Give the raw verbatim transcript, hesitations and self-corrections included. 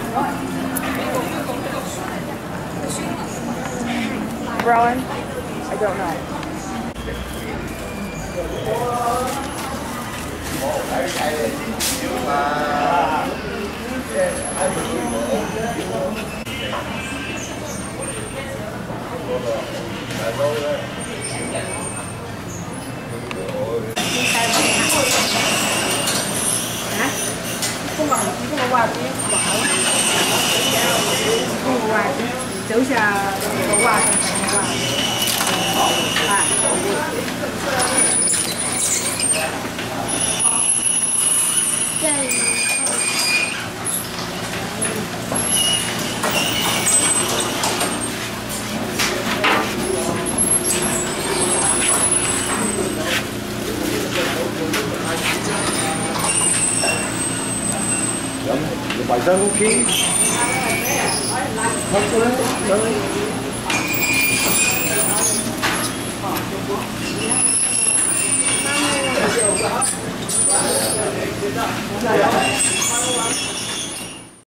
Rowan? I don't know. Hả? Không còn không có qua chứ không có qua chứ chữ xa có qua không qua à Đây. Bài dân không khí không có đấy đấy